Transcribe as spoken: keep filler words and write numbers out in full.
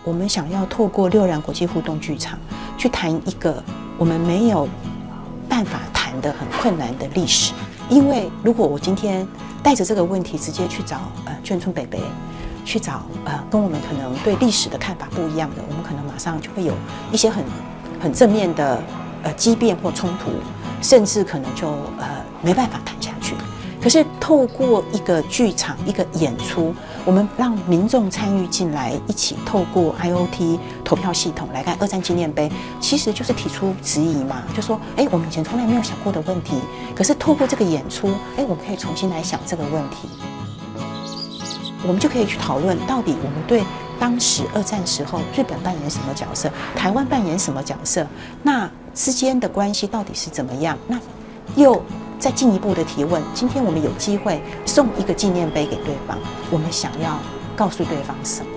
我们想要透过六然国际互动剧场去谈一个我们没有办法谈的很困难的历史。因为如果我今天带着这个问题直接去找呃眷村北北，去找呃跟我们可能对历史的看法不一样的，我们可能马上就会有一些很很正面的呃激辩或冲突，甚至可能就呃没办法谈下去。可是透过一个剧场一个演出，我们让民众参与进来，一起透过 I O T 投票系统来看二战纪念碑，其实就是提出质疑嘛，就说哎，我们以前从来没有想过的问题，可是透过这个演出，哎，我们可以重新来想这个问题。我们就可以去讨论，到底我们对当时二战时候日本扮演什么角色，台湾扮演什么角色，那之间的关系到底是怎么样？那又再进一步的提问，今天我们有机会送一个纪念碑给对方，我们想要告诉对方什么？